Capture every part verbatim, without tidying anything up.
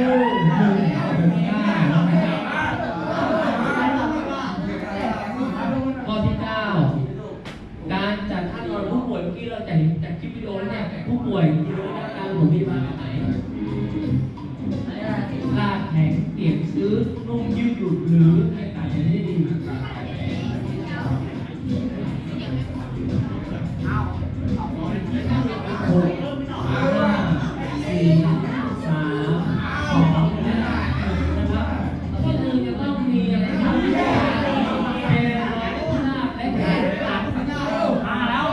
ข้อที่เก้าการจัดขั้นตอนผู้ป่วยเมื่อกี้เราจะเห็นจากคลิปวิดีโอแล้วเนี่ยผู้ป่วยที่ได้รับการปฐมพยาบาลแบบไหนลากแข็งเตียงซื้อนุ่มยืดหยุ่นหรือให้ตัดได้ดีหกห้าสี่สามสองนะครับก็คือจะต้องมีอะไรครับแพรร้อยหน้าและแพรตัดมาแล้ว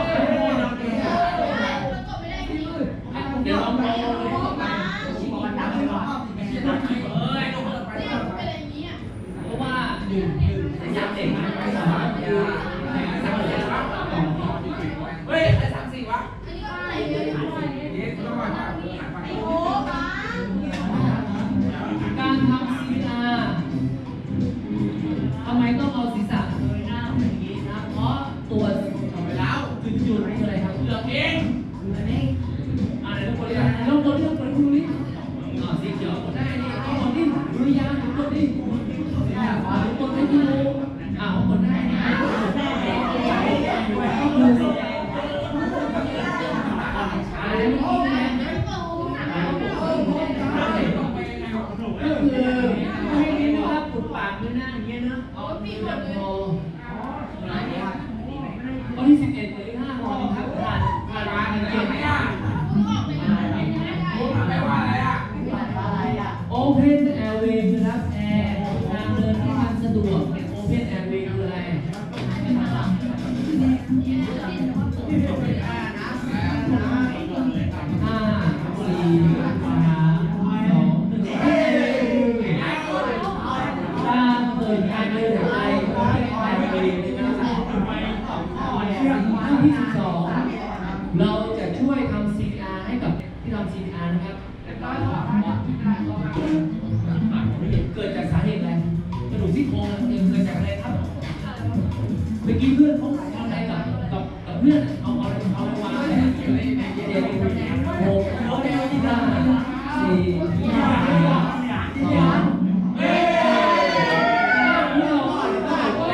เดี๋ยวลองดูเพราะว่าหนึ่งหนึ่งยามเด็กนะสามารถคือเฮ้ยไอ้สามสี่วะการทำ ซี พี อาร์ ทำไมต้องเอาศีรษะเงยหน้าอย่างนี้นะเพราะตัวแล้วจุดจุดคืออะไรครับเลือกเองอะไรทุกคนเรียกแล้วคนเลือกคนดูนี่อ๋อสีเขียวคนได้นี่เอาคนที่ดุริยางค์ทุกคนนี่อ่าทุกคนได้ที่รู้อ่าคนได้นี่ก็คืออะไรเมื่อกี้นะก็คือให้นี่นะครับปุดปากด้วยหน้าอย่างเงี้ยนะเอาปีกแบบโตข้อที่สิบเอ็ดหรือห้าข้อนี้ครับผ่านผ่านการเกณฑ์โอเพนแอร์เวย์คือรับแอร์ทางเดินที่มันสะดวกเนี่ยโอเพนแอร์เวย์คืออะไรห้าสี่สามสองหนึ่งถ้าเกิดการเดินหายใจโอเพนแอร์เวย์นะครับข้อที่สิบสองเราจะช่วยทำ ซี พี อาร์ ให้กับที่ทำ ซี พี อาร์ นะครับเกิดจากสาเหตุอะไรกระดูกซี่โครงเกิดจากอะไรครับเมื่อกี้เพื่อนเขาทำอะไรกับกับกับเพื่อนเอา